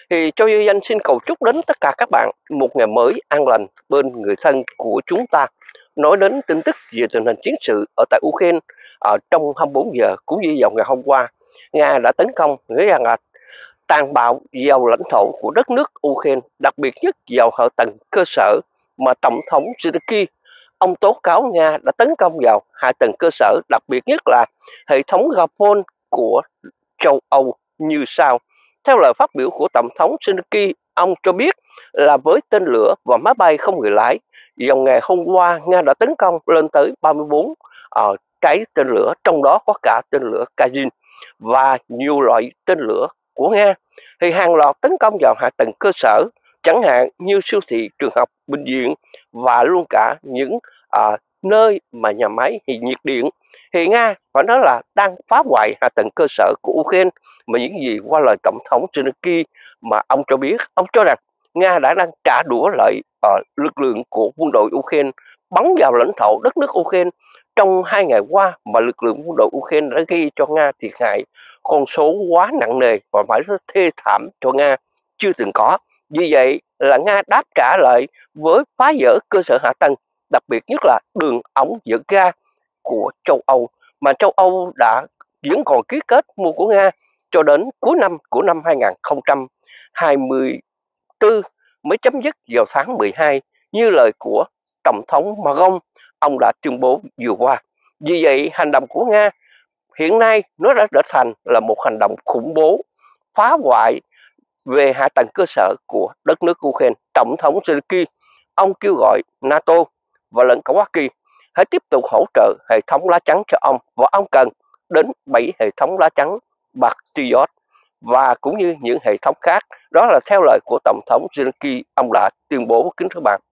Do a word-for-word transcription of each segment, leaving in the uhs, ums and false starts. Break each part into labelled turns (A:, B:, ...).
A: Thì cho Duy Anh xin cầu chúc đến tất cả các bạn một ngày mới an lành bên người thân của chúng ta. Nói đến tin tức về tình hình chiến sự ở tại Ukraine ở trong hai mươi bốn giờ cũng như vào ngày hôm qua, Nga đã tấn công nghĩa rằng là tàn bạo vào lãnh thổ của đất nước Ukraine, đặc biệt nhất vào hạ tầng cơ sở mà Tổng thống Zelensky ông tố cáo Nga đã tấn công vào hạ tầng cơ sở, đặc biệt nhất là hệ thống Gapon của châu Âu như sau. Theo lời phát biểu của Tổng thống Zelensky, ông cho biết là với tên lửa và máy bay không người lái, vào ngày hôm qua Nga đã tấn công lên tới ba mươi bốn uh, cái tên lửa, trong đó có cả tên lửa Kazin và nhiều loại tên lửa của Nga. Thì hàng loạt tấn công vào hạ tầng cơ sở, chẳng hạn như siêu thị, trường học, bệnh viện và luôn cả những uh, nơi mà nhà máy nhiệt điện. Thì Nga phải nói là đang phá hoại hạ tầng cơ sở của Ukraine, mà những gì qua lời Tổng thống Zelensky mà ông cho biết, ông cho rằng Nga đã đang trả đũa lại uh, lực lượng của quân đội Ukraine bắn vào lãnh thổ đất nước Ukraine. Trong hai ngày qua mà lực lượng quân đội Ukraine đã gây cho Nga thiệt hại con số quá nặng nề và phải rất thê thảm cho Nga chưa từng có. Vì vậy là Nga đáp trả lại với phá vỡ cơ sở hạ tầng, đặc biệt nhất là đường ống dẫn ga của châu Âu, mà châu Âu đã vẫn còn ký kết mua của Nga cho đến cuối năm của năm hai nghìn không trăm hai mươi tư mới chấm dứt vào tháng mười hai, như lời của Tổng thống Macron ông đã tuyên bố vừa qua. Vì vậy hành động của Nga hiện nay nó đã trở thành là một hành động khủng bố, phá hoại về hạ tầng cơ sở của đất nước Ukraine. Tổng thống Zelensky ông kêu gọi NATO và lẫn cả Hoa Kỳ hãy tiếp tục hỗ trợ hệ thống lá chắn cho ông, và ông cần đến bảy hệ thống lá chắn Patriot và cũng như những hệ thống khác. Đó là theo lời của Tổng thống Zelensky ông đã tuyên bố, kính thưa bạn.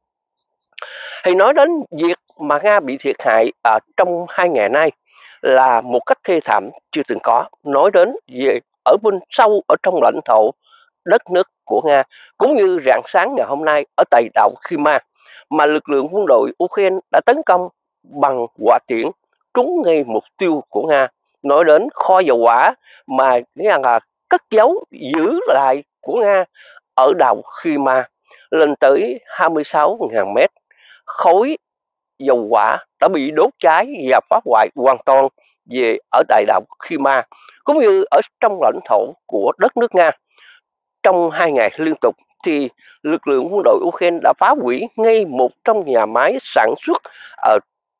A: Thì nói đến việc mà Nga bị thiệt hại ở trong hai ngày nay là một cách thê thảm chưa từng có. Nói đến về ở bên sâu ở trong lãnh thổ đất nước của Nga, cũng như rạng sáng ngày hôm nay ở tại đảo Crimea, mà lực lượng quân đội Ukraine đã tấn công bằng hỏa tiễn trúng ngay mục tiêu của Nga. Nói đến kho dầu hỏa mà nghĩa là cất giấu giữ lại của Nga ở đảo Crimea lên tới hai mươi sáu nghìn mét, khối dầu hỏa đã bị đốt cháy và phá hoại hoàn toàn về ở đại đảo Crimea cũng như ở trong lãnh thổ của đất nước Nga. Trong hai ngày liên tục thì lực lượng quân đội Ukraine đã phá hủy ngay một trong nhà máy sản xuất ở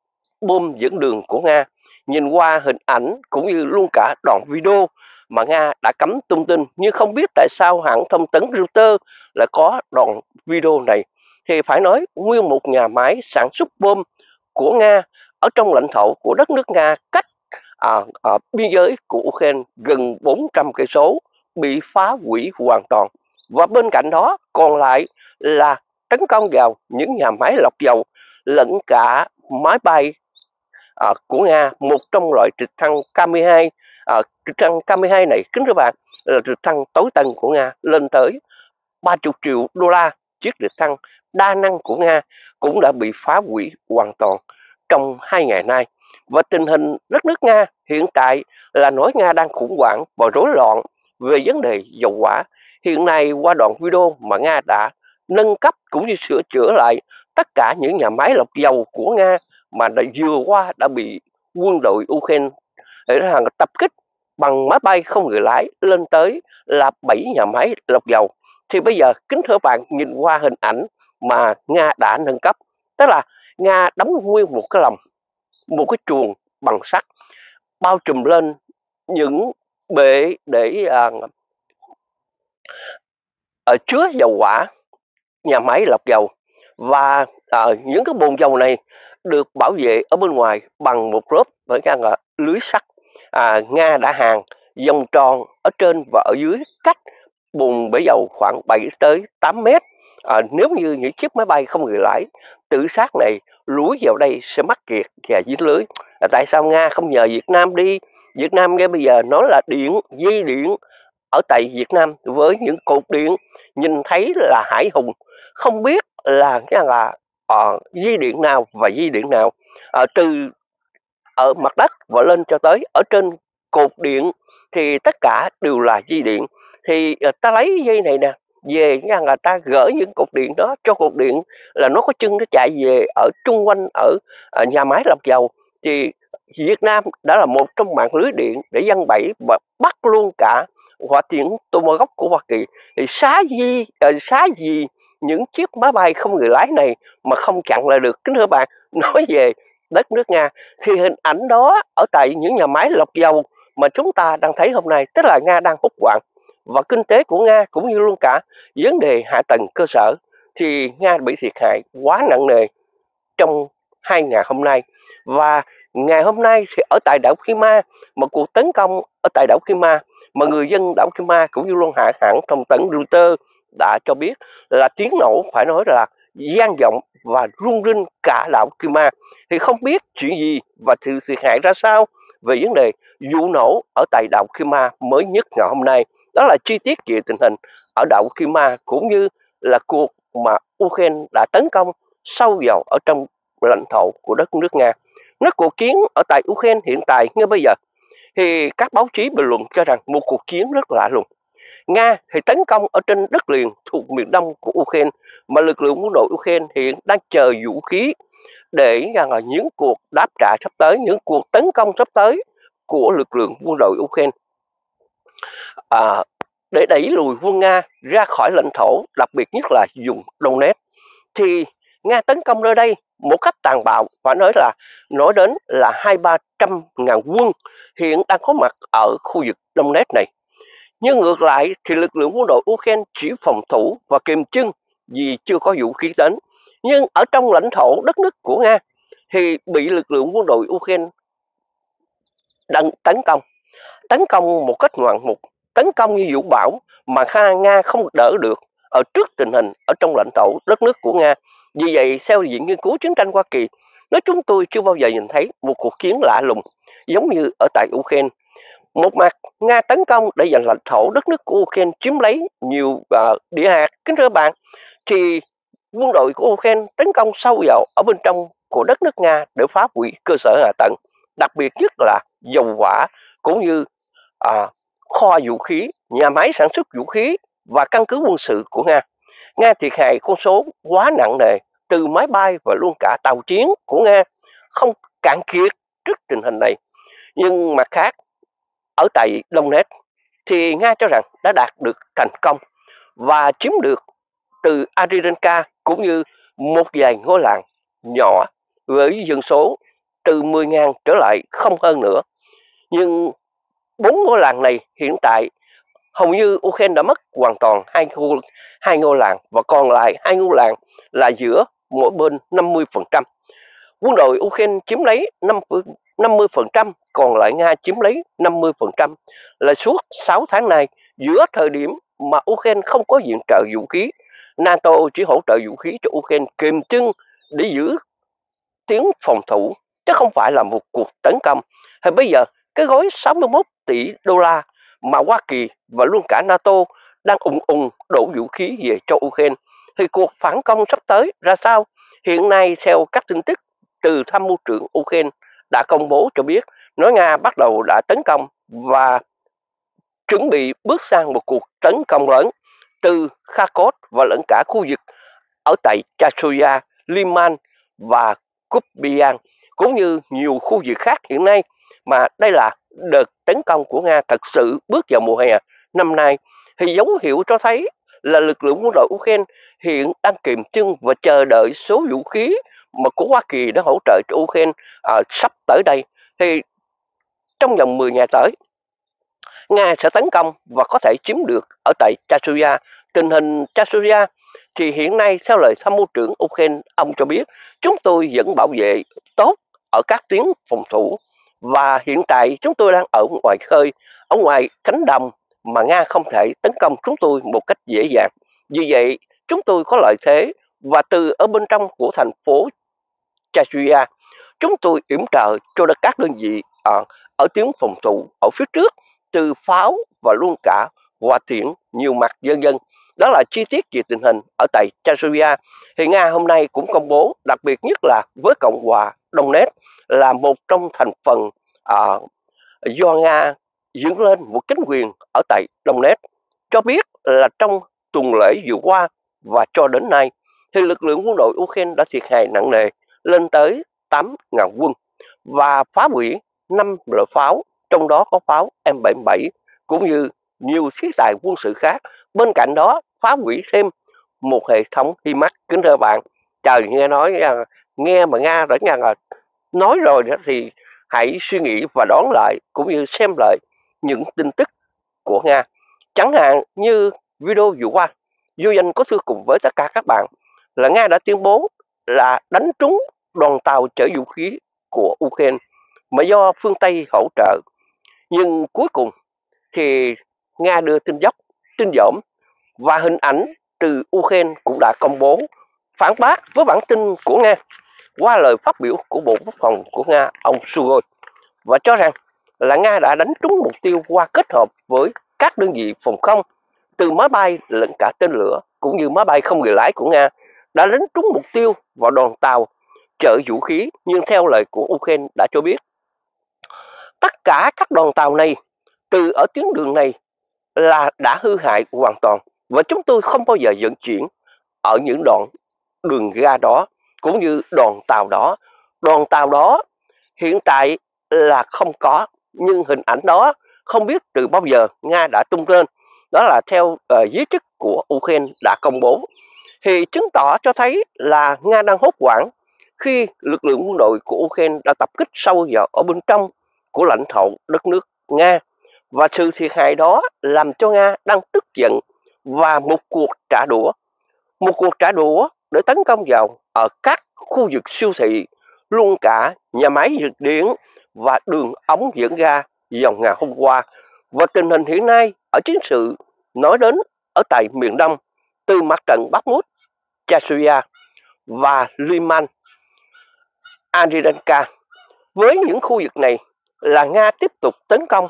A: bom dẫn đường của Nga. Nhìn qua hình ảnh cũng như luôn cả đoạn video mà Nga đã cấm tung tin, nhưng không biết tại sao hãng thông tấn Reuters lại có đoạn video này. Thì phải nói nguyên một nhà máy sản xuất bom của Nga ở trong lãnh thổ của đất nước Nga, cách à, à, biên giới của Ukraine gần bốn trăm cây số bị phá hủy hoàn toàn. Và bên cạnh đó còn lại là tấn công vào những nhà máy lọc dầu lẫn cả máy bay à, của Nga. Một trong loại trực thăng K mười hai, à, trực thăng K mười hai này kính thưa bạn là trực thăng tối tân của Nga, lên tới ba mươi triệu đô la. Chiếc trực thăng đa năng của Nga cũng đã bị phá hủy hoàn toàn trong hai ngày nay. Và tình hình đất nước Nga hiện tại là nói Nga đang khủng hoảng và rối loạn về vấn đề dầu hỏa. Hiện nay qua đoạn video mà Nga đã nâng cấp cũng như sửa chữa lại tất cả những nhà máy lọc dầu của Nga mà đã vừa qua đã bị quân đội Ukraine tập kích bằng máy bay không người lái lên tới là bảy nhà máy lọc dầu. Thì bây giờ kính thưa bạn, nhìn qua hình ảnh mà Nga đã nâng cấp, tức là Nga đóng nguyên một cái lồng, một cái chuồng bằng sắt bao trùm lên những bể để à, à, chứa dầu hỏa nhà máy lọc dầu, và à, những cái bồn dầu này được bảo vệ ở bên ngoài bằng một lớp với là lưới sắt. à, Nga đã hàn vòng tròn ở trên và ở dưới, cách bồn bể dầu khoảng bảy tới tám mét. À, nếu như những chiếc máy bay không người lái tự sát này lúi vào đây sẽ mắc kẹt và dính lưới. À, tại sao Nga không nhờ Việt Nam đi? Việt Nam ngay bây giờ nói là điện, dây điện ở tại Việt Nam với những cột điện nhìn thấy là hải hùng, không biết là cái là uh, dây điện nào và dây điện nào, uh, từ ở mặt đất và lên cho tới ở trên cột điện thì tất cả đều là dây điện. Thì uh, ta lấy dây này nè, về nha, người ta gỡ những cột điện đó cho cột điện là nó có chân nó chạy về ở chung quanh ở à, nhà máy lọc dầu. Thì Việt Nam đã là một trong mạng lưới điện để giăng bẫy và bắt luôn cả hỏa tiễn Tomahawk của Hoa Kỳ. Thì xá gì uh, xá gì những chiếc máy bay không người lái này mà không chặn lại được. Kính thưa bạn, nói về đất nước Nga thì hình ảnh đó ở tại những nhà máy lọc dầu mà chúng ta đang thấy hôm nay, tức là Nga đang hút quạng, và kinh tế của Nga cũng như luôn cả vấn đề hạ tầng cơ sở thì Nga bị thiệt hại quá nặng nề trong hai ngày hôm nay. Và ngày hôm nay thì ở tại đảo Crimea, một cuộc tấn công ở tại đảo Crimea mà người dân đảo Crimea cũng như luôn hạ hãng thông tấn Reuters đã cho biết là tiếng nổ phải nói là gian vọng và rung rinh cả đảo Crimea. Thì không biết chuyện gì và sự thiệt hại ra sao về vấn đề vụ nổ ở tại đảo Crimea mới nhất ngày hôm nay. Đó là chi tiết về tình hình ở đảo Crimea cũng như là cuộc mà Ukraine đã tấn công sâu vào ở trong lãnh thổ của đất nước Nga. Nói cuộc chiến ở tại Ukraine hiện tại ngay bây giờ thì các báo chí bình luận cho rằng một cuộc chiến rất lạ lùng. Nga thì tấn công ở trên đất liền thuộc miền đông của Ukraine, mà lực lượng quân đội Ukraine hiện đang chờ vũ khí để rằng là những cuộc đáp trả sắp tới, những cuộc tấn công sắp tới của lực lượng quân đội Ukraine à, để đẩy lùi quân Nga ra khỏi lãnh thổ, đặc biệt nhất là vùng Donetsk. Thì Nga tấn công nơi đây một cách tàn bạo, phải nói là nói đến là hai ba trăm ngàn quân hiện đang có mặt ở khu vực Donetsk này. Nhưng ngược lại thì lực lượng quân đội Ukraine chỉ phòng thủ và kiềm chân vì chưa có vũ khí đến. Nhưng ở trong lãnh thổ đất nước của Nga thì bị lực lượng quân đội Ukraine đang tấn công, tấn công một cách ngoạn mục, tấn công như vũ bão mà Nga không đỡ được ở trước tình hình ở trong lãnh thổ đất nước của Nga. Vì vậy, theo Viện Nghiên cứu Chiến tranh Hoa Kỳ, nói chúng tôi chưa bao giờ nhìn thấy một cuộc chiến lạ lùng giống như ở tại Ukraine. Một mặt, Nga tấn công để giành lãnh thổ đất nước của Ukraine, chiếm lấy nhiều uh, địa hạt. Kính thưa bạn, thì quân đội của Ukraine tấn công sâu vào ở bên trong của đất nước Nga để phá hủy cơ sở hạ tầng, đặc biệt nhất là dầu hỏa cũng như à, kho vũ khí, nhà máy sản xuất vũ khí và căn cứ quân sự của Nga. Nga thiệt hại con số quá nặng nề, từ máy bay và luôn cả tàu chiến của Nga không cạn kiệt trước tình hình này. Nhưng mặt khác, ở tại Donetsk thì Nga cho rằng đã đạt được thành công và chiếm được từ Avdiivka cũng như một vài ngôi làng nhỏ với dân số từ mười nghìn trở lại không hơn nữa. Nhưng bốn ngôi làng này hiện tại hầu như Ukraine đã mất hoàn toàn hai ngôi, hai ngôi làng, và còn lại hai ngôi làng là giữa mỗi bên năm mươi phần trăm. Quân đội Ukraine chiếm lấy năm mươi phần trăm, còn lại Nga chiếm lấy năm mươi phần trăm. Là suốt sáu tháng này, giữa thời điểm mà Ukraine không có viện trợ vũ khí, NATO chỉ hỗ trợ vũ khí cho Ukraine kiềm chân để giữ tiếng phòng thủ, chứ không phải là một cuộc tấn công. Thì bây giờ cái gói sáu mươi mốt tỷ đô la mà Hoa Kỳ và luôn cả NATO đang ùng ùng đổ vũ khí về cho Ukraine, thì cuộc phản công sắp tới ra sao? Hiện nay theo các tin tức từ tham mưu trưởng Ukraine đã công bố cho biết, nói Nga bắt đầu đã tấn công và chuẩn bị bước sang một cuộc tấn công lớn từ Kharkov và lẫn cả khu vực ở tại Chasiya, Liman và Kupiansk, cũng như nhiều khu vực khác hiện nay. Mà đây là đợt tấn công của Nga thật sự bước vào mùa hè năm nay, thì dấu hiệu cho thấy là lực lượng quân đội Ukraine hiện đang kiềm chân và chờ đợi số vũ khí mà của Hoa Kỳ đã hỗ trợ cho Ukraine à, sắp tới đây. Thì trong vòng mười ngày tới, Nga sẽ tấn công và có thể chiếm được ở tại Chasiya. Tình hình Chasiya thì hiện nay theo lời tham mưu trưởng Ukraine, ông cho biết chúng tôi vẫn bảo vệ tốt ở các tuyến phòng thủ, và hiện tại chúng tôi đang ở ngoài khơi, ở ngoài cánh đồng mà Nga không thể tấn công chúng tôi một cách dễ dàng. Vì vậy chúng tôi có lợi thế, và từ ở bên trong của thành phố Chasiya, chúng tôi yểm trợ cho các đơn vị ở, ở tuyến phòng thủ ở phía trước, từ pháo và luôn cả hỏa tiễn nhiều mặt vân vân. Đó là chi tiết về tình hình ở tại Chasiya. Thì Nga hôm nay cũng công bố, đặc biệt nhất là với Cộng hòa Donetsk là một trong thành phần à, do Nga dựng lên một chính quyền ở tại Donetsk, cho biết là trong tuần lễ vừa qua và cho đến nay thì lực lượng quân đội Ukraine đã thiệt hại nặng nề lên tới tám nghìn quân và phá hủy năm loại pháo, trong đó có pháo M bảy mươi bảy cũng như nhiều khí tài quân sự khác. Bên cạnh đó phá hủy thêm một hệ thống HIMARS. Kính thưa bạn, trời, nghe nói nghe mà Nga đã nghe là nói rồi đó, thì hãy suy nghĩ và đón lại cũng như xem lại những tin tức của Nga. Chẳng hạn như video vừa qua, Vô Danh có thưa cùng với tất cả các bạn là Nga đã tuyên bố là đánh trúng đoàn tàu chở vũ khí của Ukraine mà do phương Tây hỗ trợ. Nhưng cuối cùng thì Nga đưa tin dốc, tin dỗm và hình ảnh từ Ukraine cũng đã công bố phản bác với bản tin của Nga qua lời phát biểu của Bộ Quốc phòng của Nga, ông Shoigu, và cho rằng là Nga đã đánh trúng mục tiêu qua kết hợp với các đơn vị phòng không, từ máy bay lẫn cả tên lửa cũng như máy bay không người lái của Nga đã đánh trúng mục tiêu vào đoàn tàu chở vũ khí. Nhưng theo lời của Ukraine đã cho biết, tất cả các đoàn tàu này từ ở tuyến đường này là đã hư hại hoàn toàn và chúng tôi không bao giờ vận chuyển ở những đoạn đường ga đó cũng như đoàn tàu đó. Đoàn tàu đó hiện tại là không có, nhưng hình ảnh đó không biết từ bao giờ Nga đã tung lên. Đó là theo uh, giới chức của Ukraine đã công bố, thì chứng tỏ cho thấy là Nga đang hốt hoảng khi lực lượng quân đội của Ukraine đã tập kích sâu vào ở bên trong của lãnh thổ đất nước Nga, và sự thiệt hại đó làm cho Nga đang tức giận và một cuộc trả đũa, một cuộc trả đũa để tấn công vào ở các khu vực siêu thị, luôn cả nhà máy nhiệt điện và đường ống dẫn ga vào ngày hôm qua. Và tình hình hiện nay ở chiến sự nói đến ở tại miền Đông, từ mặt trận Bakhmut, Chasiv và Liman Andriivka, với những khu vực này là Nga tiếp tục tấn công.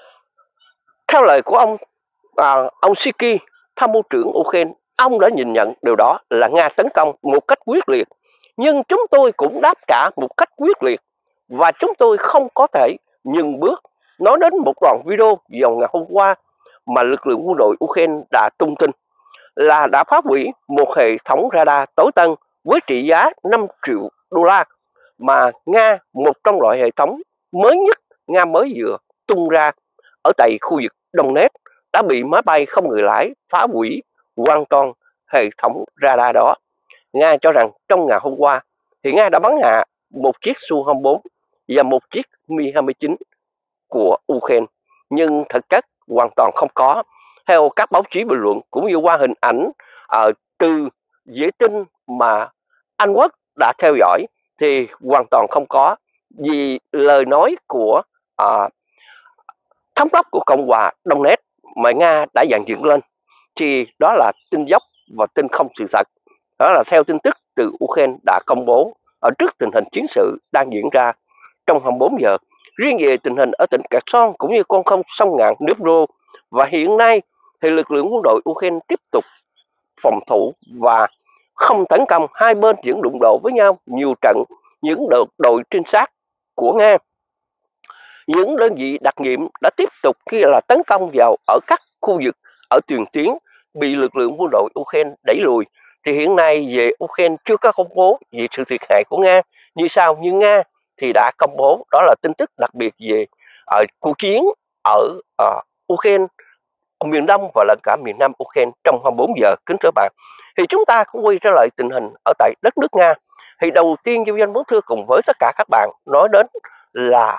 A: Theo lời của ông à, ông Siki, tham mưu trưởng Ukraine, ông đã nhìn nhận điều đó là Nga tấn công một cách quyết liệt, nhưng chúng tôi cũng đáp trả một cách quyết liệt và chúng tôi không có thể nhường bước. Nói đến một đoạn video vào ngày hôm qua mà lực lượng quân đội Ukraine đã tung tin là đã phá hủy một hệ thống radar tối tân với trị giá năm triệu đô la mà Nga, một trong loại hệ thống mới nhất Nga mới vừa tung ra ở tại khu vực Donetsk, đã bị máy bay không người lái phá hủy hoàn toàn hệ thống radar đó. Nga cho rằng trong ngày hôm qua thì Nga đã bắn hạ một chiếc Su hai mươi bốn và một chiếc Mi hai mươi chín của Ukraine, nhưng thực chất hoàn toàn không có. Theo các báo chí bình luận cũng như qua hình ảnh uh, từ vệ tinh mà Anh Quốc đã theo dõi thì hoàn toàn không có, vì lời nói của uh, thống đốc của Cộng hòa Donetsk mà Nga đã dàn dựng lên thì đó là tin dốc và tin không sự thật. Đó là theo tin tức từ Ukraine đã công bố ở trước tình hình chiến sự đang diễn ra trong hai mươi bốn giờ. Riêng về tình hình ở tỉnh Kherson cũng như con sông sông ngàn Dnipro, và hiện nay thì lực lượng quân đội Ukraine tiếp tục phòng thủ và không tấn công. Hai bên vẫn đụng độ với nhau nhiều trận. Những đội, đội trinh sát của Nga, những đơn vị đặc nhiệm đã tiếp tục khi là tấn công vào ở các khu vực ở tiền tuyến bị lực lượng quân đội Ukraine đẩy lùi. Thì hiện nay về Ukraine chưa có công bố về sự thiệt hại của Nga như sau, nhưng Nga thì đã công bố đó là tin tức đặc biệt về uh, cuộc chiến ở uh, Ukraine, miền Đông và lẫn cả miền Nam Ukraine trong hai mươi bốn giờ. Kính thưa bạn, thì chúng ta cũng quay trở lại tình hình ở tại đất nước Nga. Thì đầu tiên Vô Danh muốn thưa cùng với tất cả các bạn nói đến là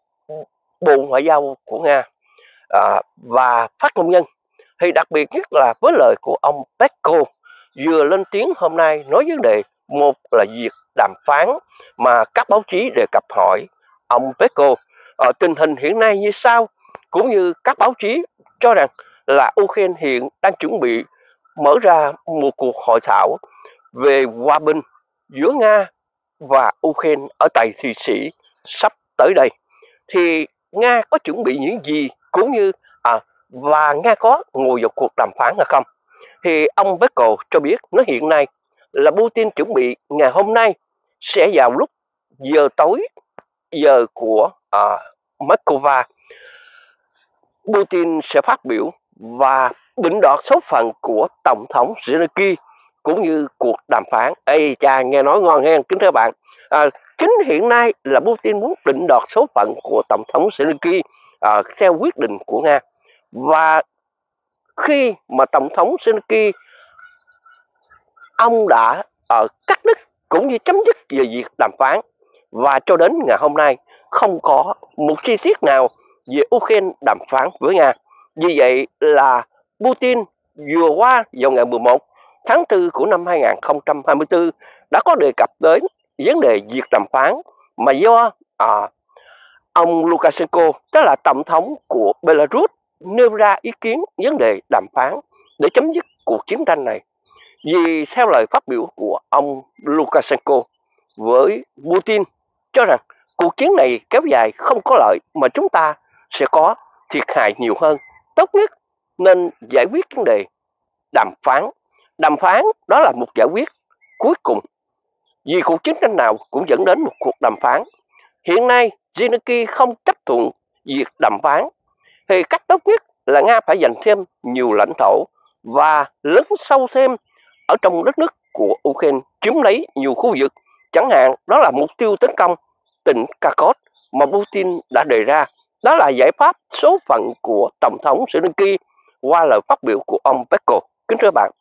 A: Bộ Ngoại giao của Nga à, và phát ngôn nhân, thì đặc biệt nhất là với lời của ông Peskov vừa lên tiếng hôm nay nói vấn đề một là việc đàm phán mà các báo chí đề cập hỏi ông Peskov ở tình hình hiện nay như sau, cũng như các báo chí cho rằng là Ukraine hiện đang chuẩn bị mở ra một cuộc hội thảo về hòa bình giữa Nga và Ukraine ở tại Thụy Sĩ sắp tới đây. Thì Nga có chuẩn bị những gì, cũng như à, và Nga có ngồi vào cuộc đàm phán hay không? Thì ông Peskov cho biết nó hiện nay là Putin chuẩn bị ngày hôm nay sẽ vào lúc giờ tối giờ của à, Moscow, Putin sẽ phát biểu và định đoạt số phận của Tổng thống Zelensky cũng như cuộc đàm phán. Ê cha, nghe nói ngon nghe, kính thưa bạn. À, chính hiện nay là Putin muốn định đoạt số phận của Tổng thống Zelensky à, theo quyết định của Nga. Và khi mà Tổng thống Zelensky ông đã uh, cắt đứt cũng như chấm dứt về việc đàm phán, và cho đến ngày hôm nay không có một chi tiết nào về Ukraine đàm phán với Nga. Vì vậy là Putin vừa qua vào ngày mười một tháng tư của năm hai nghìn không trăm hai mươi tư đã có đề cập đến vấn đề việc đàm phán mà do à, ông Lukashenko, tức là tổng thống của Belarus, nêu ra ý kiến vấn đề đàm phán để chấm dứt cuộc chiến tranh này. Vì theo lời phát biểu của ông Lukashenko với Putin cho rằng cuộc chiến này kéo dài không có lợi mà chúng ta sẽ có thiệt hại nhiều hơn. Tốt nhất nên giải quyết vấn đề đàm phán. Đàm phán đó là một giải quyết cuối cùng. Vì cuộc chiến tranh nào cũng dẫn đến một cuộc đàm phán. Hiện nay Zelensky không chấp thuận việc đàm phán thì cách tốt nhất là Nga phải giành thêm nhiều lãnh thổ và lớn sâu thêm ở trong đất nước của Ukraine, chiếm lấy nhiều khu vực. Chẳng hạn đó là mục tiêu tấn công tỉnh Kharkov mà Putin đã đề ra. Đó là giải pháp số phận của Tổng thống Zelensky qua lời phát biểu của ông Peskov. Kính thưa bạn,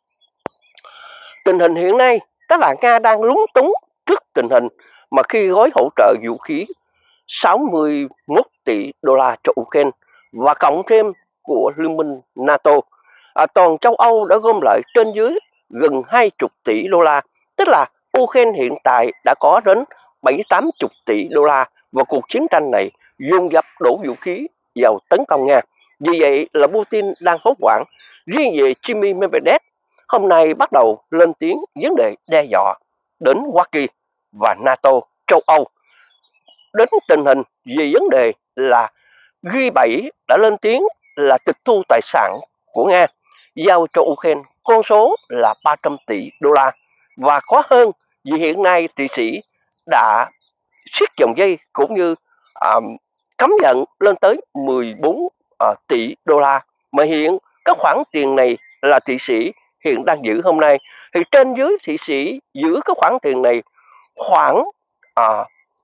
A: tình hình hiện nay tức là Nga đang lúng túng trước tình hình mà khi gói hỗ trợ vũ khí sáu mươi mốt tỷ đô la cho Ukraine và cộng thêm của Liên minh NATO, à, toàn châu Âu đã gom lại trên dưới gần hai mươi tỷ đô la, tức là Ukraine hiện tại đã có đến bảy tám mươi tỷ đô la và cuộc chiến tranh này dồn dập đổ vũ khí vào tấn công Nga. Vì vậy là Putin đang hốt hoảng. Riêng về Dmitry Medvedev hôm nay bắt đầu lên tiếng vấn đề đe dọa đến Hoa Kỳ và NATO, châu Âu. Đến tình hình về vấn đề là G bảy đã lên tiếng là tịch thu tài sản của Nga giao cho Ukraine, con số là ba trăm tỷ đô la. Và khó hơn vì hiện nay Thụy Sĩ đã siết dòng dây cũng như à, cấm vận lên tới mười bốn à, tỷ đô la. Mà hiện các khoản tiền này là Thụy Sĩ hiện đang giữ hôm nay. Thì trên dưới Thụy Sĩ giữ các khoản tiền này khoảng à,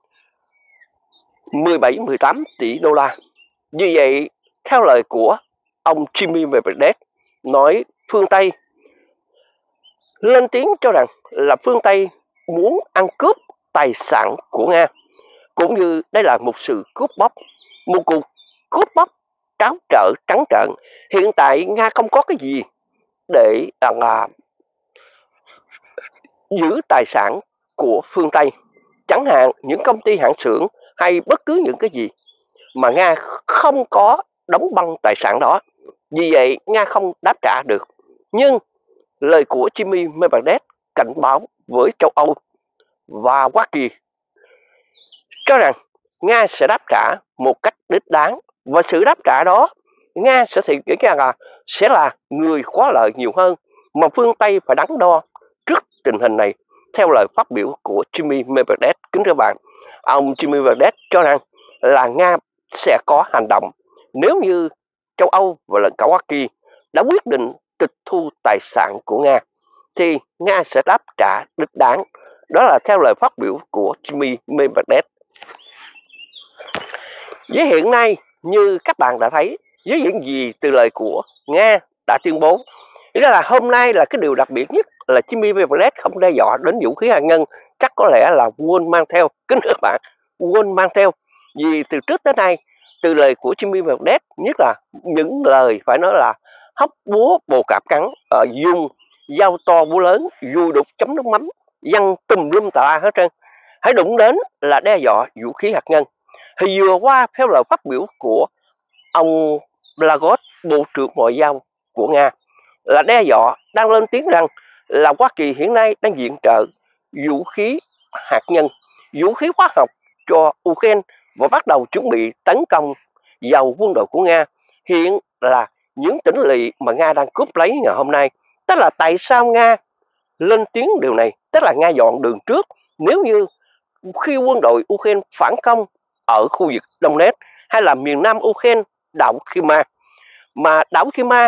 A: mười bảy mười tám tỷ đô la. Như vậy, theo lời của ông Dmitry Medvedev, nói phương Tây lên tiếng cho rằng là phương Tây muốn ăn cướp tài sản của Nga, cũng như đây là một sự cướp bóc, một cuộc cướp bóc tráo trở trắng trợn. Hiện tại Nga không có cái gì để là giữ tài sản của phương Tây, chẳng hạn những công ty hãng xưởng hay bất cứ những cái gì mà Nga không có đóng băng tài sản đó. Vì vậy Nga không đáp trả được. Nhưng lời của Dmitry Medvedev cảnh báo với châu Âu và Hoa Kỳ cho rằng Nga sẽ đáp trả một cách đích đáng, và sự đáp trả đó Nga sẽ thì cái là sẽ là người có lợi nhiều hơn, mà phương Tây phải đắn đo trước tình hình này. Theo lời phát biểu của Dmitry Medvedev, kính thưa bạn, ông Dmitry Medvedev cho rằng là Nga sẽ có hành động nếu như châu Âu và lẫn cả Hoa Kỳ đã quyết định tịch thu tài sản của Nga, thì Nga sẽ đáp trả đích đáng. Đó là theo lời phát biểu của Dmitry Medvedev. Với hiện nay, như các bạn đã thấy, với những gì từ lời của Nga đã tuyên bố, nghĩa là hôm nay là cái điều đặc biệt nhất là Dmitry Medvedev không đe dọa đến vũ khí hạt nhân, chắc có lẽ là quên mang theo, kính thưa bạn, quên mang theo. Vì từ trước tới nay, từ lời của Dmitry Medvedev, nhất là những lời phải nói là hóc búa bồ cạp cắn, uh, dùng dao to búa lớn, dùi đục chấm nước mắm, văng tùm lum tà la hết trơn. Hãy đụng đến là đe dọa vũ khí hạt nhân. Thì vừa qua theo lời phát biểu của ông Lavrov, Bộ trưởng Ngoại giao của Nga, là đe dọa đang lên tiếng rằng là Hoa Kỳ hiện nay đang viện trợ vũ khí hạt nhân, vũ khí hóa học cho Ukraine và bắt đầu chuẩn bị tấn công vào quân đội của Nga. Hiện là những tỉnh lỵ mà Nga đang cướp lấy ngày hôm nay. Tức là tại sao Nga lên tiếng điều này? Tức là Nga dọn đường trước. Nếu như khi quân đội Ukraine phản công ở khu vực Donetsk hay là miền nam Ukraine, đảo Crimea, mà đảo Crimea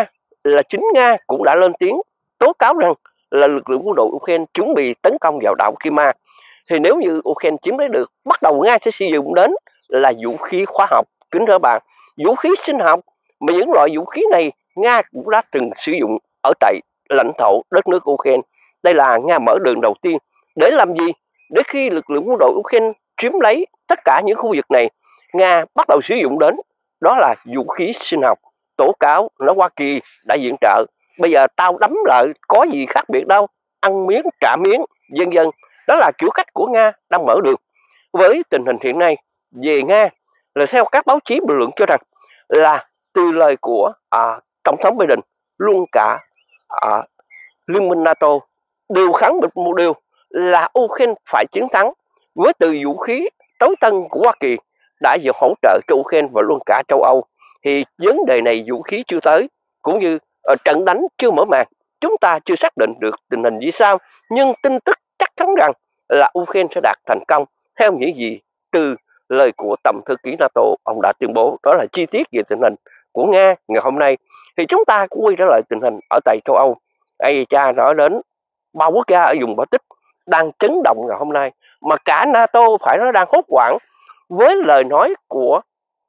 A: là chính Nga cũng đã lên tiếng tố cáo rằng là lực lượng quân đội Ukraine chuẩn bị tấn công vào đảo Crimea. Thì nếu như Ukraine chiếm lấy được, bắt đầu Nga sẽ sử dụng đến là vũ khí hóa học, kính thưa bạn, vũ khí sinh học, mà những loại vũ khí này Nga cũng đã từng sử dụng ở tại lãnh thổ đất nước Ukraine. Đây là Nga mở đường đầu tiên. Để làm gì? Để khi lực lượng quân đội Ukraine chiếm lấy tất cả những khu vực này, Nga bắt đầu sử dụng đến đó là vũ khí sinh học, tố cáo nói Hoa Kỳ đã viện trợ, bây giờ tao đấm lại có gì khác biệt đâu, ăn miếng trả miếng, vân vân. Đó là kiểu cách của Nga đang mở đường. Với tình hình hiện nay về Nga, là theo các báo chí bình luận cho rằng là từ lời của à, Tổng thống Biden, luôn cả à, Liên minh NATO đều khẳng định một điều là Ukraine phải chiến thắng, với từ vũ khí tối tân của Hoa Kỳ đã vừa hỗ trợ cho Ukraine và luôn cả châu Âu. Thì vấn đề này vũ khí chưa tới, cũng như ở trận đánh chưa mở màn, chúng ta chưa xác định được tình hình như sao, nhưng tin tức chắc chắn rằng là Ukraine sẽ đạt thành công theo những gì từ lời của Tổng thư ký NATO ông đã tuyên bố. Đó là chi tiết về tình hình của Nga ngày hôm nay. Thì chúng ta cũng quay trở lại tình hình ở tại châu Âu. Ai cha nói đến ba quốc gia ở vùng Baltic đang chấn động ngày hôm nay, mà cả NATO phải nói đang hốt hoảng với lời nói của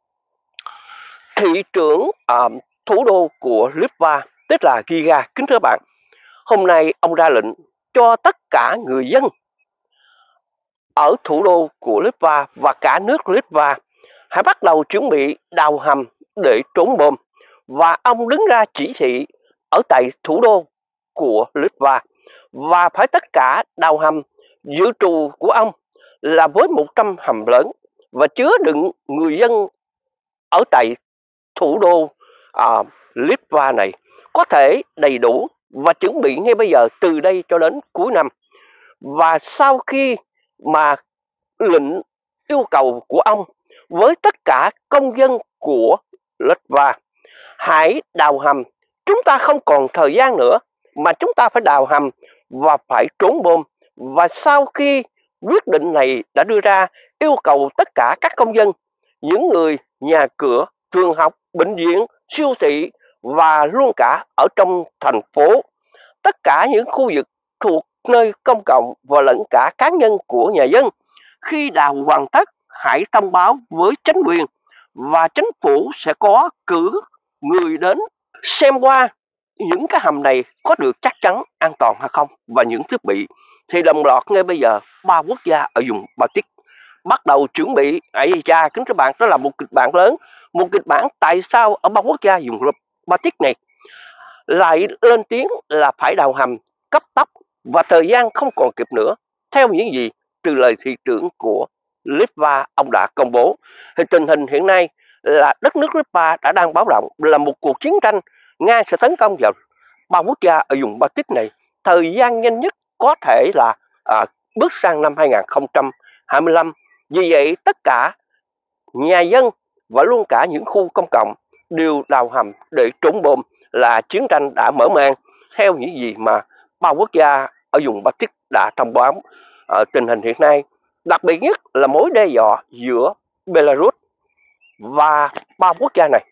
A: thị trưởng uh, thủ đô của Litva, tức là Riga. Kính thưa bạn, hôm nay ông ra lệnh cho tất cả người dân ở thủ đô của Litva và cả nước Litva hãy bắt đầu chuẩn bị đào hầm để trốn bom, và ông đứng ra chỉ thị ở tại thủ đô của Litva và phải tất cả đào hầm. Dự trù của ông là với một trăm hầm lớn và chứa đựng người dân ở tại thủ đô à, Litva này có thể đầy đủ và chuẩn bị ngay bây giờ từ đây cho đến cuối năm. Và sau khi mà lệnh yêu cầu của ông với tất cả công dân của Litva hãy đào hầm, chúng ta không còn thời gian nữa mà chúng ta phải đào hầm và phải trốn bom. Và sau khi quyết định này đã đưa ra, yêu cầu tất cả các công dân, những người nhà cửa, trường học, bệnh viện, siêu thị và luôn cả ở trong thành phố, tất cả những khu vực thuộc nơi công cộng và lẫn cả cá nhân của nhà dân, khi đào hoàn tất hãy thông báo với chính quyền và chính phủ sẽ có cử người đến xem qua những cái hầm này có được chắc chắn an toàn hay không và những thiết bị. Thì đồng loạt ngay bây giờ ba quốc gia ở vùng Baltic bắt đầu chuẩn bị. Ấy cha, kính thưa bạn, đó là một kịch bản lớn, một kịch bản tại sao ở ba quốc gia vùng Baltic này lại lên tiếng là phải đào hầm cấp tốc và thời gian không còn kịp nữa, theo những gì từ lời thị trưởng của Litva ông đã công bố. Thì tình hình hiện nay là đất nước Litva đã đang báo động là một cuộc chiến tranh Nga sẽ tấn công vào ba quốc gia ở vùng Baltic này, thời gian nhanh nhất có thể là à, bước sang năm hai nghìn không trăm hai mươi lăm. Vì vậy tất cả nhà dân và luôn cả những khu công cộng đều đào hầm để trốn bom, là chiến tranh đã mở màn theo những gì mà ba quốc gia ở vùng Baltic đã thông báo. Ở tình hình hiện nay, đặc biệt nhất là mối đe dọa giữa Belarus và ba quốc gia này.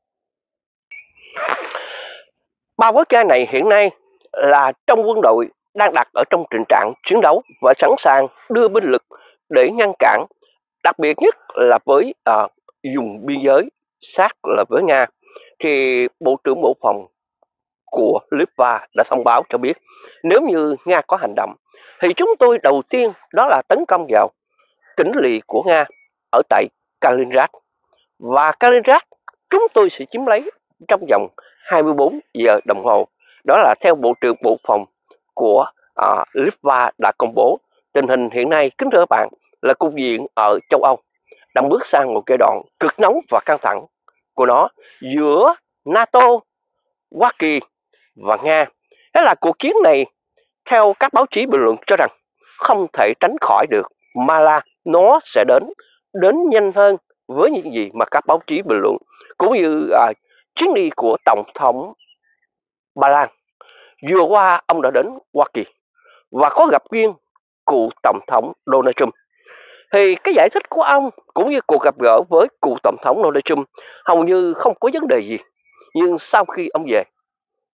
A: Ba quốc gia này hiện nay là trong quân đội đang đặt ở trong tình trạng chiến đấu và sẵn sàng đưa binh lực để ngăn cản, đặc biệt nhất là với uh, vùng biên giới sát là với Nga. Thì Bộ trưởng Bộ Phòng của Litva đã thông báo cho biết nếu như Nga có hành động thì chúng tôi đầu tiên đó là tấn công vào tỉnh lỵ của Nga ở tại Kaliningrad, và Kaliningrad chúng tôi sẽ chiếm lấy trong vòng hai mươi bốn giờ đồng hồ. Đó là theo Bộ trưởng Bộ Phòng của uh, Litva đã công bố. Tình hình hiện nay, kính thưa các bạn, là cục diện ở châu Âu đang bước sang một giai đoạn cực nóng và căng thẳng của nó giữa NATO, Hoa Kỳ và Nga. Thế là cuộc chiến này theo các báo chí bình luận cho rằng không thể tránh khỏi được, mà là nó sẽ đến đến nhanh hơn với những gì mà các báo chí bình luận, cũng như à, chuyến đi của Tổng thống Ba Lan. Vừa qua ông đã đến Hoa Kỳ và có gặp riêng cựu Tổng thống Donald Trump. Thì cái giải thích của ông cũng như cuộc gặp gỡ với cựu Tổng thống Donald Trump hầu như không có vấn đề gì. Nhưng sau khi ông về,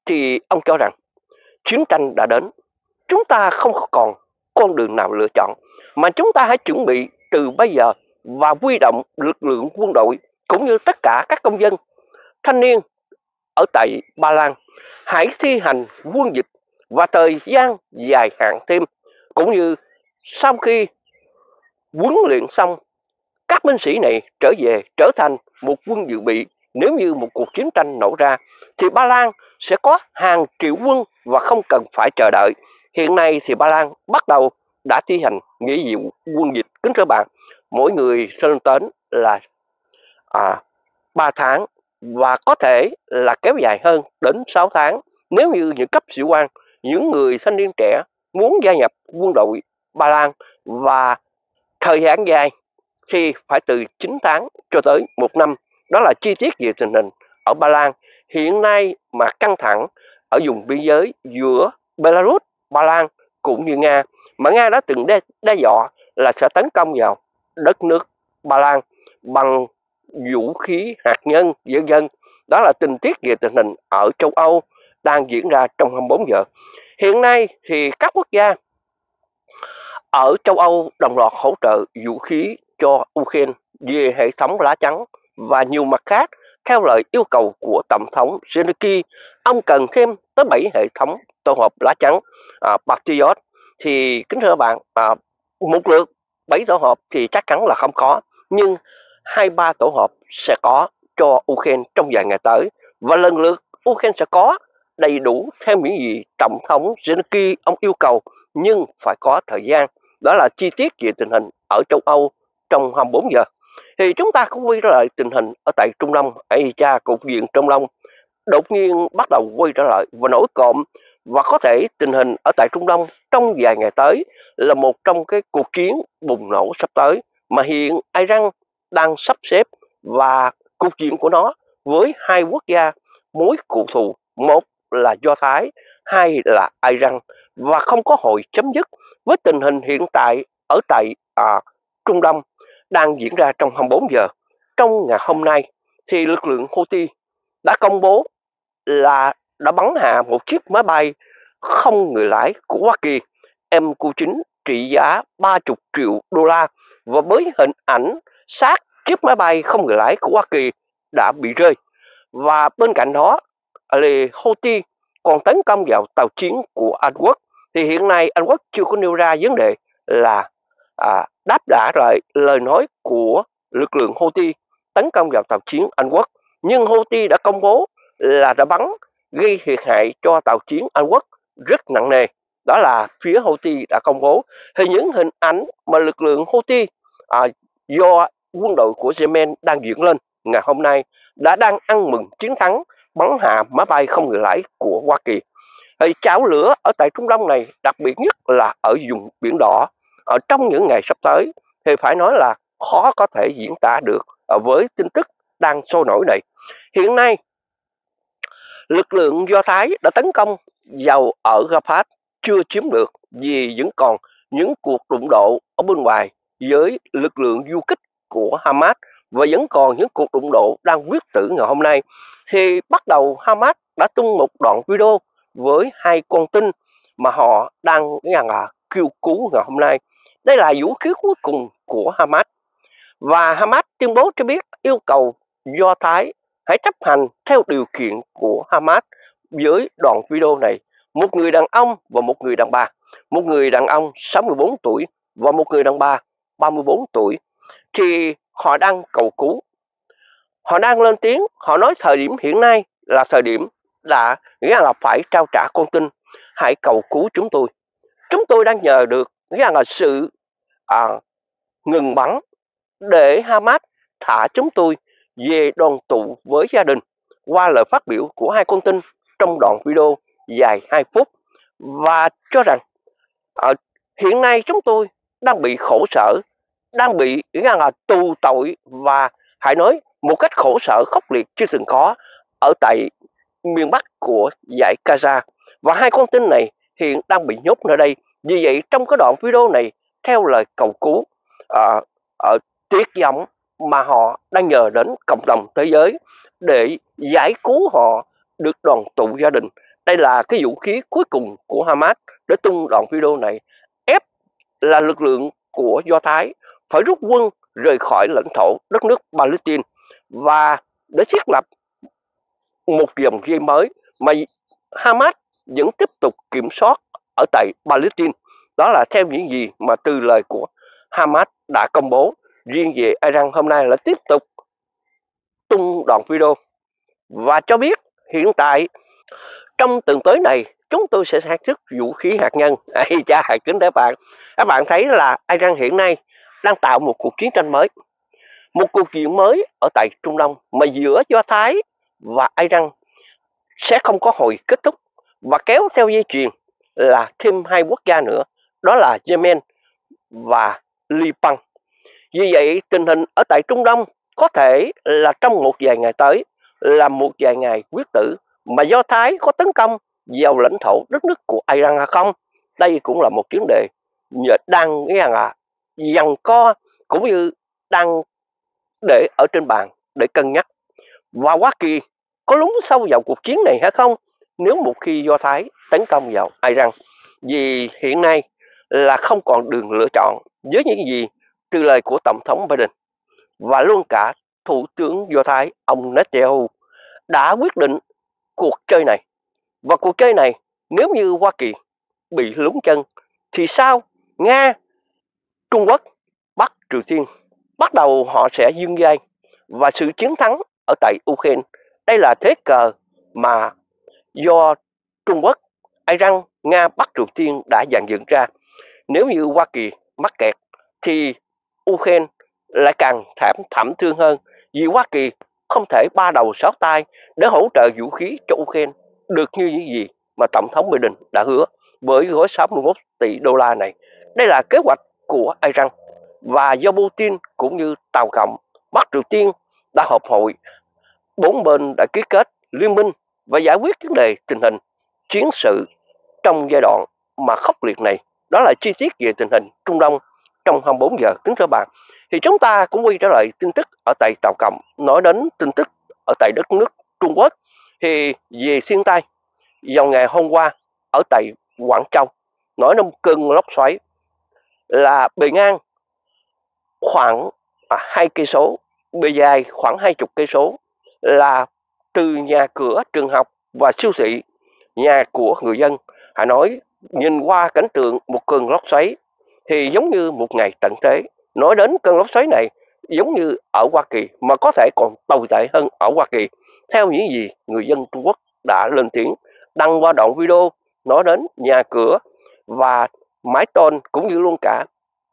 A: thì ông cho rằng chiến tranh đã đến, chúng ta không còn con đường nào lựa chọn, mà chúng ta hãy chuẩn bị từ bây giờ và huy động lực lượng quân đội cũng như tất cả các công dân, thanh niên ở tại Ba Lan hãy thi hành quân dịch và thời gian dài hạn thêm, cũng như sau khi huấn luyện xong, các binh sĩ này trở về trở thành một quân dự bị. Nếu như một cuộc chiến tranh nổ ra thì Ba Lan sẽ có hàng triệu quân và không cần phải chờ đợi. Hiện nay thì Ba Lan bắt đầu đã thi hành nghĩa vụ quân dịch, kính thưa bạn, mỗi người lên đến là à, ba tháng và có thể là kéo dài hơn đến sáu tháng. Nếu như những cấp sĩ quan, những người thanh niên trẻ muốn gia nhập quân đội Ba Lan và thời gian dài thì phải từ chín tháng cho tới một năm. Đó là chi tiết về tình hình ở Ba Lan hiện nay mà căng thẳng ở vùng biên giới giữa Belarus, Ba Lan cũng như Nga, mà Nga đã từng đe, đe dọa là sẽ tấn công vào đất nước Ba Lan bằng vũ khí hạt nhân, vân vân. Đó là tình tiết về tình hình ở châu Âu đang diễn ra trong hai mươi bốn giờ. Hiện nay thì các quốc gia ở châu Âu đồng loạt hỗ trợ vũ khí cho Ukraine về hệ thống lá chắn và nhiều mặt khác. Theo lời yêu cầu của Tổng thống Zelensky, ông cần thêm tới bảy hệ thống tổ hợp lá chắn à, Patriot. Thì kính thưa bạn, à, một lượt bảy tổ hợp thì chắc chắn là không có, nhưng hai ba tổ hợp sẽ có cho Ukraine trong vài ngày tới, và lần lượt Ukraine sẽ có đầy đủ theo những gì Tổng thống Zelensky ông yêu cầu, nhưng phải có thời gian. Đó là chi tiết về tình hình ở châu Âu trong hai mươi bốn giờ. Thì chúng ta cũng quay trở lại tình hình ở tại Trung Đông. Ây cha, cục diện Trung Đông đột nhiên bắt đầu quay trở lại và nổi cộm, và có thể tình hình ở tại Trung Đông trong vài ngày tới là một trong cái cuộc chiến bùng nổ sắp tới mà hiện Iran đang sắp xếp, và cục diện của nó với hai quốc gia mối cựu thù, một là Do Thái, hai là Iran, và không có hồi chấm dứt. Với tình hình hiện tại ở tại à, Trung Đông đang diễn ra trong hai mươi bốn giờ, trong ngày hôm nay thì lực lượng Houthi đã công bố là đã bắn hạ một chiếc máy bay không người lái của Hoa Kỳ M Q chín trị giá ba mươi triệu đô la, và với hình ảnh xác chiếc máy bay không người lái của Hoa Kỳ đã bị rơi. Và bên cạnh đó, Houthi còn tấn công vào tàu chiến của Anh Quốc. Thì hiện nay Anh Quốc chưa có nêu ra vấn đề là à, đáp trả lại lời nói của lực lượng Houthi tấn công vào tàu chiến Anh Quốc, nhưng Houthi đã công bố là đã bắn gây thiệt hại cho tàu chiến Anh Quốc rất nặng nề. Đó là phía Houthi đã công bố. Thì những hình ảnh mà lực lượng Houthi à, do quân đội của Yemen đang dựng lên ngày hôm nay đã đang ăn mừng chiến thắng bắn hạ máy bay không người lái của Hoa Kỳ. Thì chảo lửa ở tại Trung Đông này, đặc biệt nhất là ở vùng Biển Đỏ, ở trong những ngày sắp tới thì phải nói là khó có thể diễn tả được với tin tức đang sôi nổi này. Hiện nay lực lượng Do Thái đã tấn công vào ở Rafah chưa chiếm được, vì vẫn còn những cuộc đụng độ ở bên ngoài với lực lượng du kích của Hamas, và vẫn còn những cuộc đụng độ đang quyết tử ngày hôm nay. Thì bắt đầu Hamas đã tung một đoạn video với hai con tin mà họ đang là kêu cứu ngày hôm nay. Đây là vũ khí cuối cùng của Hamas, và Hamas tuyên bố cho biết yêu cầu Do Thái hãy chấp hành theo điều kiện của Hamas với đoạn video này. Một người đàn ông và một người đàn bà, một người đàn ông sáu mươi bốn tuổi và một người đàn bà ba mươi bốn tuổi, thì họ đang cầu cứu, họ đang lên tiếng, họ nói thời điểm hiện nay là thời điểm đã nghĩa là phải trao trả con tin, hãy cầu cứu chúng tôi. Chúng tôi đang nhờ được nghĩa là sự à, ngừng bắn để Hamas thả chúng tôi về đoàn tụ với gia đình, qua lời phát biểu của hai con tin trong đoạn video dài hai phút, và cho rằng à, hiện nay chúng tôi đang bị khổ sở, đang bị nghĩa là tù tội, và hãy nói một cách khổ sở khốc liệt chưa từng có ở tại miền Bắc của dải Gaza, và hai con tin này hiện đang bị nhốt nơi đây. Vì vậy trong cái đoạn video này, theo lời cầu cứu à, à, tuyệt vọng mà họ đang nhờ đến cộng đồng thế giới để giải cứu họ được đoàn tụ gia đình, Đây là cái vũ khí cuối cùng của Hamas để tung đoạn video này, ép là lực lượng của Do Thái phải rút quân rời khỏi lãnh thổ đất nước Palestine và để thiết lập một dòng dây mới mà Hamas vẫn tiếp tục kiểm soát ở tại Palestine. Đó là theo những gì mà từ lời của Hamas đã công bố. Riêng về Iran hôm nay là tiếp tục tung đoạn video và cho biết hiện tại trong tuần tới này chúng tôi sẽ sản xuất vũ khí hạt nhân. Ây cha, kính các bạn, các bạn thấy là Iran hiện nay đang tạo một cuộc chiến tranh mới, một cuộc chiến mới ở tại Trung Đông mà giữa Do Thái và Iran sẽ không có hồi kết thúc và kéo theo dây chuyền là thêm hai quốc gia nữa, đó là Yemen và Liban. Vì vậy tình hình ở tại Trung Đông có thể là trong một vài ngày tới là một vài ngày quyết tử, mà Do Thái có tấn công vào lãnh thổ đất nước của Iran hay không, đây cũng là một vấn đề đang nghe là giằng co cũng như đang để ở trên bàn để cân nhắc. Và Hoa Kỳ có lún sâu vào cuộc chiến này hay không nếu một khi Do Thái tấn công vào Iran, vì hiện nay là không còn đường lựa chọn với những gì từ lời của Tổng thống Biden và luôn cả Thủ tướng Do Thái ông Netanyahu đã quyết định cuộc chơi này. Và cuộc chơi này nếu như Hoa Kỳ bị lún chân thì sao? Nga, Trung Quốc, Bắc Triều Tiên bắt đầu họ sẽ dương dây và sự chiến thắng ở tại Ukraine. Đây là thế cờ mà do Trung Quốc, Iran, Nga, Bắc Triều Tiên đã dàn dựng ra. Nếu như Hoa Kỳ mắc kẹt thì Ukraine lại càng thảm thảm thương hơn, vì Hoa Kỳ không thể ba đầu sáu tay để hỗ trợ vũ khí cho Ukraine được như những gì mà Tổng thống Biden đã hứa với gói sáu mươi mốt tỷ đô la này. Đây là kế hoạch của Iran và do Putin cũng như Tàu Cộng, Bắc Triều Tiên đã họp hội, bốn bên đã ký kết liên minh và giải quyết vấn đề tình hình chiến sự trong giai đoạn mà khốc liệt này. Đó là chi tiết về tình hình Trung Đông trong hai mươi bốn giờ. Kính thưa bạn, thì chúng ta cũng quay trở lại tin tức ở tại Tàu Cộng. Nói đến tin tức ở tại đất nước Trung Quốc thì về thiên tai vào ngày hôm qua ở tại Quảng Châu, nói đến cơn lốc xoáy là bề ngang khoảng hai cây số, bề dài khoảng hai chục cây số, là từ nhà cửa trường học và siêu thị, nhà của người dân. Hà nói nhìn qua cảnh tượng một cơn lốc xoáy thì giống như một ngày tận thế. Nói đến cơn lốc xoáy này giống như ở Hoa Kỳ mà có thể còn tồi tệ hơn ở Hoa Kỳ, theo những gì người dân Trung Quốc đã lên tiếng đăng qua đoạn video. Nói đến nhà cửa và mái tôn cũng như luôn cả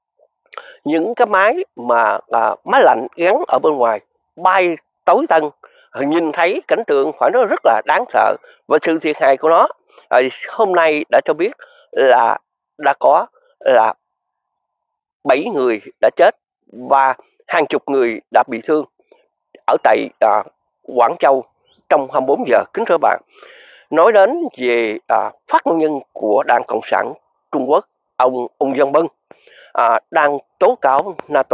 A: những cái máy mà à, máy lạnh gắn ở bên ngoài bay tối tăm, nhìn thấy cảnh tượng phải nói rất là đáng sợ. Và sự thiệt hại của nó à, hôm nay đã cho biết là đã có là bảy người đã chết và hàng chục người đã bị thương ở tại à, Quảng Châu trong hai mươi bốn giờ. Kính thưa bạn, nói đến về à, phát ngôn nhân của Đảng Cộng sản Trung Quốc ông Ung Dân Bân à, đang tố cáo NATO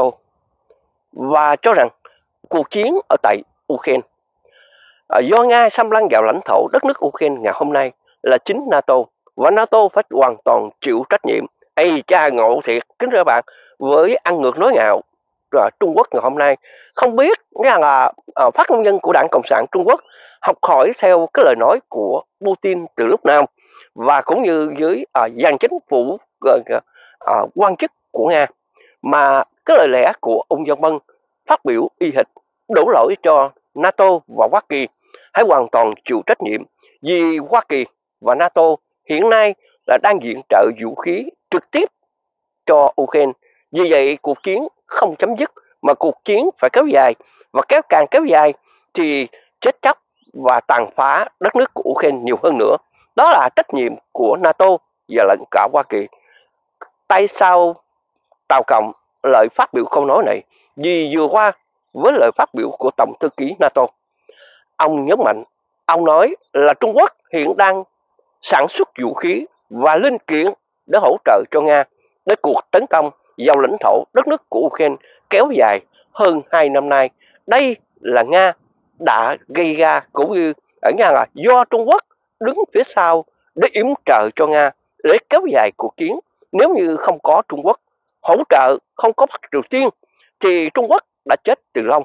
A: và cho rằng cuộc chiến ở tại Ukraine à, do Nga xâm lăng vào lãnh thổ đất nước Ukraine ngày hôm nay là chính NATO, và NATO phải hoàn toàn chịu trách nhiệm. Ây cha, ngộ thiệt. Kính thưa bạn, với ăn ngược nói ngạo rồi Trung Quốc ngày hôm nay không biết rằng là uh, phát ngôn nhân của Đảng Cộng sản Trung Quốc học hỏi theo cái lời nói của Putin từ lúc nào, và cũng như với uh, dàn chính phủ uh, uh, quan chức của Nga, mà cái lời lẽ của ông Dân Bân phát biểu y hệt, đổ lỗi cho NATO và Hoa Kỳ hãy hoàn toàn chịu trách nhiệm, vì Hoa Kỳ và NATO hiện nay là đang viện trợ vũ khí trực tiếp cho Ukraine. Vì vậy cuộc chiến không chấm dứt mà cuộc chiến phải kéo dài, và kéo càng kéo dài thì chết chóc và tàn phá đất nước của Ukraine nhiều hơn nữa. Đó là trách nhiệm của NATO và lẫn cả Hoa Kỳ. Tại sao Tàu Cộng lời phát biểu câu nói này? Vì vừa qua với lời phát biểu của Tổng thư ký NATO, ông nhấn mạnh, ông nói là Trung Quốc hiện đang sản xuất vũ khí và linh kiện để hỗ trợ cho Nga để cuộc tấn công vào lãnh thổ đất nước của Ukraine kéo dài hơn hai năm nay. Đây là Nga đã gây ra, cũng như ở Nga là do Trung Quốc đứng phía sau để yểm trợ cho Nga, để kéo dài cuộc chiến. Nếu như không có Trung Quốc hỗ trợ, không có Bắc Triều Tiên thì Trung Quốc đã chết từ lâu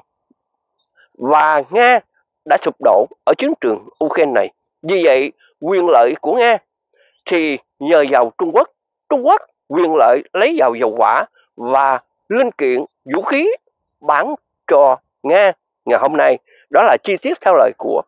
A: và Nga đã sụp đổ ở chiến trường Ukraine này. Vì vậy, quyền lợi của Nga thì nhờ vào Trung Quốc. Trung Quốc quyền lợi lấy vào dầu hỏa và linh kiện vũ khí bán cho Nga ngày hôm nay. Đó là chi tiết theo lời của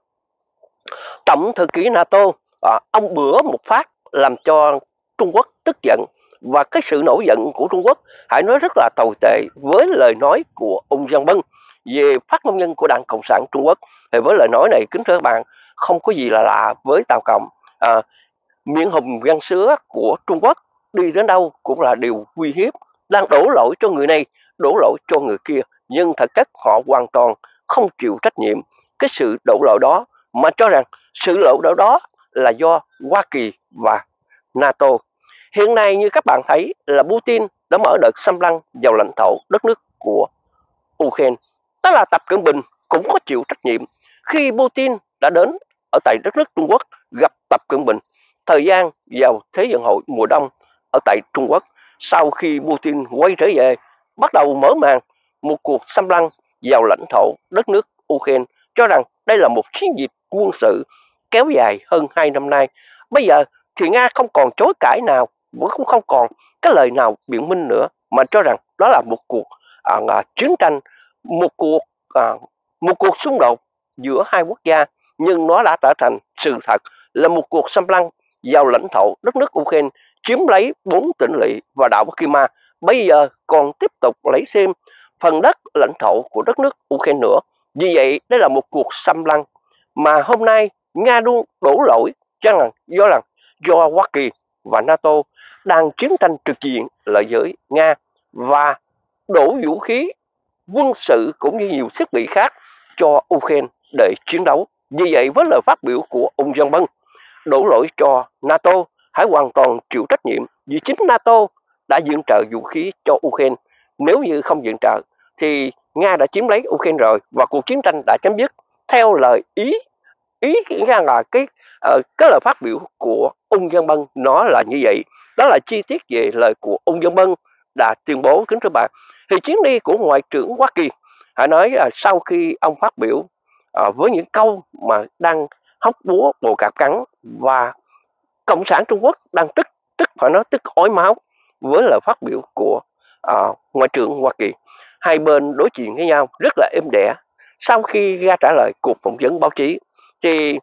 A: Tổng thư ký NATO. À, ông bữa một phát làm cho Trung Quốc tức giận, và cái sự nổi giận của Trung Quốc hãy nói rất là tồi tệ với lời nói của ông Giang Bân về phát ngôn nhân của Đảng Cộng sản Trung Quốc. Thì với lời nói này, kính thưa các bạn, không có gì là lạ với Tàu Cộng. À, miệng hùng văn sứa của Trung Quốc đi đến đâu cũng là điều uy hiếp, đang đổ lỗi cho người này, đổ lỗi cho người kia, nhưng thật chất họ hoàn toàn không chịu trách nhiệm cái sự đổ lỗi đó, mà cho rằng sự đổ lỗi đó là do Hoa Kỳ và NATO. Hiện nay như các bạn thấy là Putin đã mở đợt xâm lăng vào lãnh thổ đất nước của Ukraine. Đó là Tập Cận Bình cũng có chịu trách nhiệm khi Putin đã đến ở tại đất nước Trung Quốc gặp Tập Cận Bình thời gian vào Thế vận hội mùa đông ở tại Trung Quốc. Sau khi Putin quay trở về, bắt đầu mở màn một cuộc xâm lăng vào lãnh thổ đất nước Ukraine, cho rằng đây là một chiến dịch quân sự kéo dài hơn hai năm nay. Bây giờ thì Nga không còn chối cãi nào, cũng không còn cái lời nào biện minh nữa, mà cho rằng đó là một cuộc à, à, chiến tranh, một cuộc à, một cuộc xung đột giữa hai quốc gia, nhưng nó đã trở thành sự thật là một cuộc xâm lăng vào lãnh thổ đất nước Ukraine, chiếm lấy bốn tỉnh lỵ và đảo Crimea. Bây giờ còn tiếp tục lấy thêm phần đất lãnh thổ của đất nước Ukraine nữa. Vì vậy, đây là một cuộc xâm lăng mà hôm nay Nga luôn đổ lỗi cho rằng do là do Hoa Kỳ và NATO đang chiến tranh trực diện lại với Nga và đổ vũ khí quân sự cũng như nhiều thiết bị khác cho Ukraine để chiến đấu. Vì vậy, với lời phát biểu của ông Giang Bân đổ lỗi cho NATO, hãy hoàn toàn chịu trách nhiệm, vì chính NATO đã viện trợ vũ khí cho Ukraine. Nếu như không viện trợ thì Nga đã chiếm lấy Ukraine rồi và cuộc chiến tranh đã chấm dứt. Theo lời ý ý nghĩa là cái uh, cái lời phát biểu của ông Giang Bân nó là như vậy. Đó là chi tiết về lời của ông Giang Bân đã tuyên bố, kính thưa bạn. Thì chuyến đi của Ngoại trưởng Hoa Kỳ, hãy nói là sau khi ông phát biểu uh, với những câu mà đang hóc búa bồ cạp cắn, và Cộng sản Trung Quốc đang tức tức phải nói tức ói máu với lời phát biểu của uh, Ngoại trưởng Hoa Kỳ. Hai bên đối chuyện với nhau rất là êm đẻ. Sau khi ra trả lời cuộc phỏng vấn báo chí thì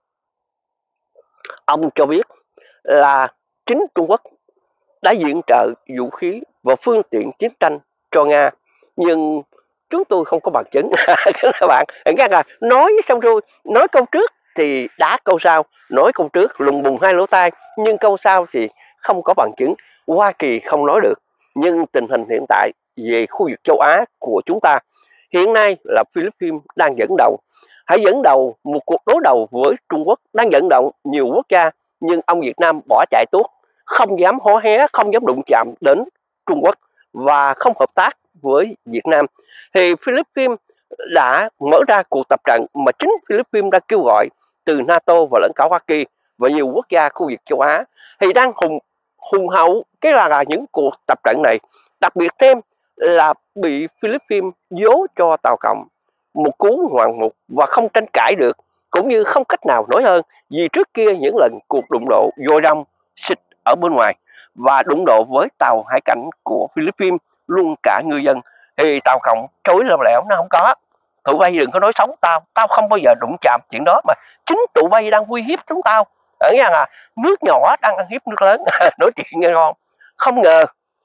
A: ông cho biết là chính Trung Quốc đã viện trợ vũ khí và phương tiện chiến tranh cho Nga, nhưng chúng tôi không có bằng chứng. Các bạn, các bạn nói xong rồi, nói câu trước thì đá câu sau, nói câu trước lùng bùng hai lỗ tai, nhưng câu sau thì không có bằng chứng. Hoa Kỳ không nói được. Nhưng tình hình hiện tại về khu vực châu Á của chúng ta hiện nay là Philippines đang dẫn đầu. Hãy dẫn đầu một cuộc đối đầu với Trung Quốc đang dẫn động nhiều quốc gia, nhưng ông Việt Nam bỏ chạy tuốt, không dám hó hé, không dám đụng chạm đến Trung Quốc và không hợp tác với Việt Nam. Thì Philippines đã mở ra cuộc tập trận mà chính Philippines đã kêu gọi từ NATO và lẫn cả Hoa Kỳ và nhiều quốc gia khu vực châu Á, thì đang hùng hùng hậu cái là, là những cuộc tập trận này. Đặc biệt thêm là bị Philippines dố cho Tàu Cộng một cú ngoạn mục và không tranh cãi được, cũng như không cách nào nói hơn, vì trước kia những lần cuộc đụng độ vội rong xịt ở bên ngoài và đụng độ với tàu hải cảnh của Philippines luôn cả ngư dân, thì Tàu Cộng chối leo lẻo nó không có. Tụi bay đừng có nói xấu tao, tao không bao giờ đụng chạm chuyện đó, mà chính tụi bay đang uy hiếp chúng tao. Ở nghe là nước nhỏ đang ăn hiếp nước lớn. Nói chuyện nghe ngon. Không ngờ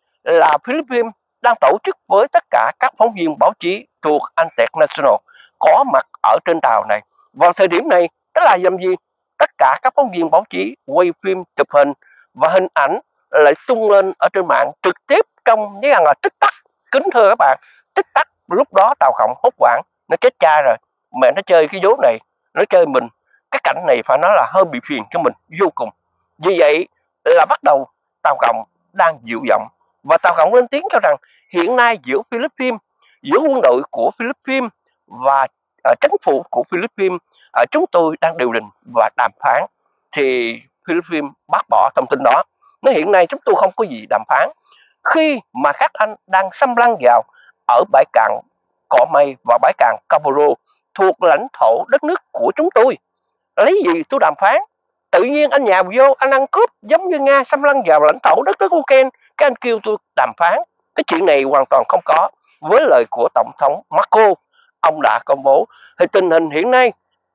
A: là Philippines đang tổ chức với tất cả các phóng viên báo chí thuộc Antec National có mặt ở trên tàu này. Vào thời điểm này, tức là làm gì? Tất cả các phóng viên báo chí quay phim, chụp hình và hình ảnh lại tung lên ở trên mạng trực tiếp trong cái là tích tắc. Kính thưa các bạn, tích tắc lúc đó Tàu Cộng hốt hoảng, nó chết cha rồi, mẹ nó chơi cái vố này, nó chơi mình. Cái cảnh này phải nói là hơi bị phiền cho mình vô cùng. Vì vậy là bắt đầu Tàu Cộng đang dịu giọng, và Tàu Cộng lên tiếng cho rằng hiện nay giữa Philippines, giữa quân đội của Philippines và uh, chính phủ của Philippines, uh, chúng tôi đang điều đình và đàm phán. thì Philippines bác bỏ thông tin đó. Nói hiện nay chúng tôi không có gì đàm phán khi mà các anh đang xâm lăng vào ở bãi cạn Cọ Mây và bãi cạn Caboro thuộc lãnh thổ đất nước của chúng tôi. Lấy gì tôi đàm phán? Tự nhiên anh nhào vô, anh ăn cướp giống như Nga xâm lăng vào lãnh thổ đất nước Ukraine, các anh kêu tôi đàm phán. Cái chuyện này hoàn toàn không có. Với lời của Tổng thống Marco, ông đã công bố thì tình hình hiện nay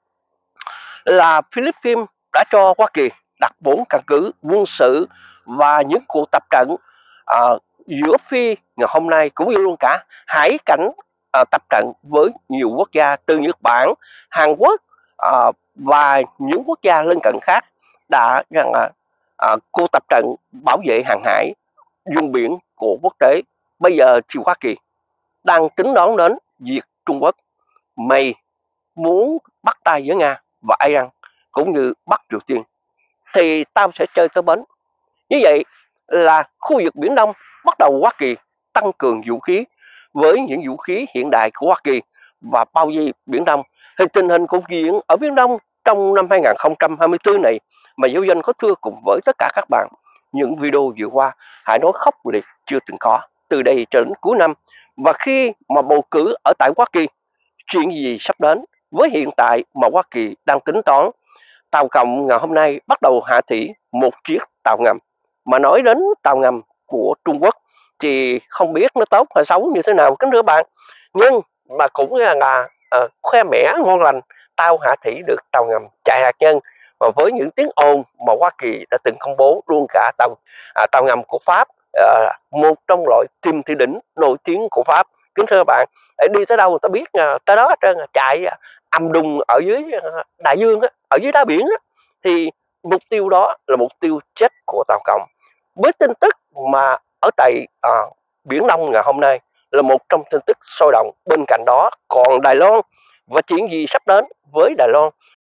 A: là Philippines đã cho Hoa Kỳ đặt bốn căn cứ quân sự và những cuộc tập trận à, giữa Phi ngày hôm nay, cũng như luôn cả hải cảnh à, tập trận với nhiều quốc gia từ Nhật Bản, Hàn Quốc à, và những quốc gia lân cận khác đã rằng là à, cuộc tập trận bảo vệ hàng hải vùng biển của quốc tế. Bây giờ thì Hoa Kỳ đang tính đón đến việc Trung Quốc mày muốn bắt tay với Nga và Iran cũng như Bắc Triều Tiên thì tao sẽ chơi tới bến. Như vậy là khu vực Biển Đông bắt đầu Hoa Kỳ tăng cường vũ khí với những vũ khí hiện đại của Hoa Kỳ và bao vây Biển Đông. Thì tình hình cục diện ở Biển Đông trong năm hai nghìn không trăm hai mươi tư này mà Giáo Danh có thưa cùng với tất cả các bạn những video vừa qua, hãy nói khốc liệt chưa từng có từ đây cho đến cuối năm. Và khi mà bầu cử ở tại Hoa Kỳ, chuyện gì sắp đến với hiện tại mà Hoa Kỳ đang tính toán. Tàu Cộng ngày hôm nay bắt đầu hạ thủy một chiếc tàu ngầm. Mà nói đến tàu ngầm của Trung Quốc thì không biết nó tốt hay xấu như thế nào kính thưa bạn, nhưng mà cũng là, là uh, khoe mẽ ngon lành, tàu hạ thủy được tàu ngầm chạy hạt nhân. Và với những tiếng ồn mà Hoa Kỳ đã từng công bố luôn cả tàu à, tàu ngầm của Pháp, à, một trong loại chim thủy đỉnh nổi tiếng của Pháp kính thưa bạn, để đi tới đâu người ta biết à, tới đó trơn chạy à, âm đùng ở dưới đại dương á, ở dưới đá biển á. Thì mục tiêu đó là mục tiêu chết của tàu Cộng. Với tin tức mà ở tại à, Biển Đông ngày hôm nay là một trong tin tức sôi động. Bên cạnh đó còn Đài Loan và chuyện gì sắp đến với Đài Loan.